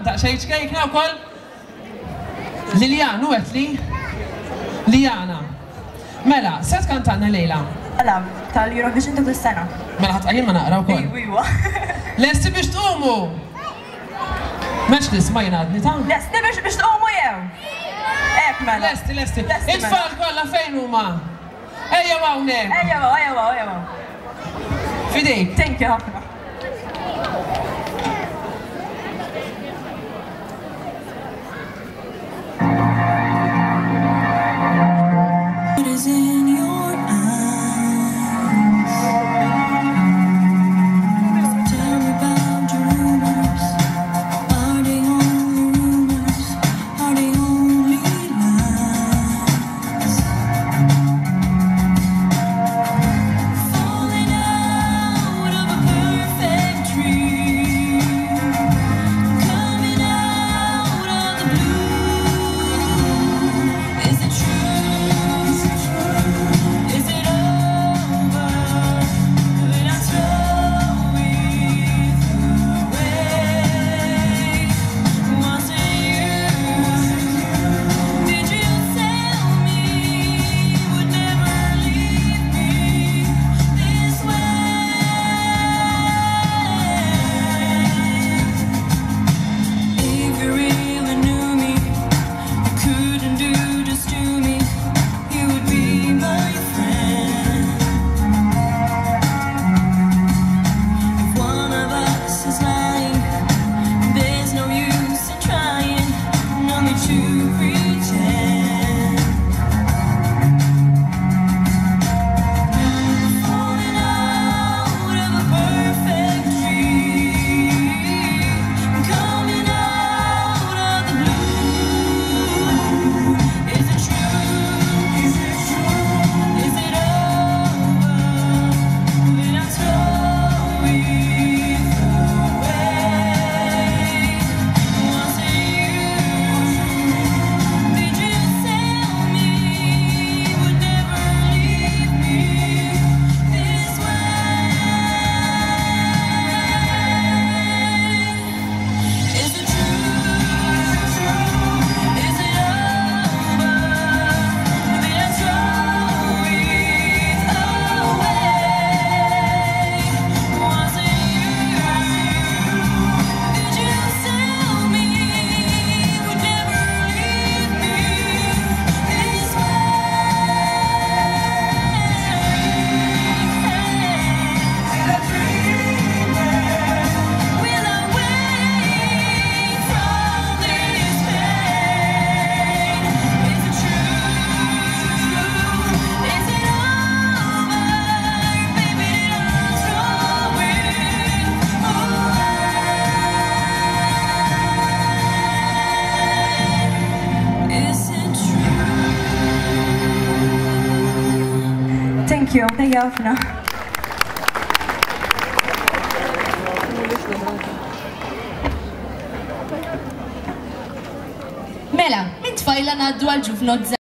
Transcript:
Ta' xejn xkejkna wkoll? Lilian, u għetli? Lijana. Mela, se tkantanna Lejla? Mela, tal-Eurovision ta' dis-sena. Mela ħatqajjin ma naqra wkoll. Iwa. Lesti biex tqumu? Mex tismajna għadni ta'? Lesti biex tqumu jew? Ek mela. Lesti. It-tfal kollha fejn huma? Ejja hawnhekk. Ejja. Fidejk. Thank you ħafna. Thank you ħafna. Mela, min tfajla ngħaddu għal ġufnod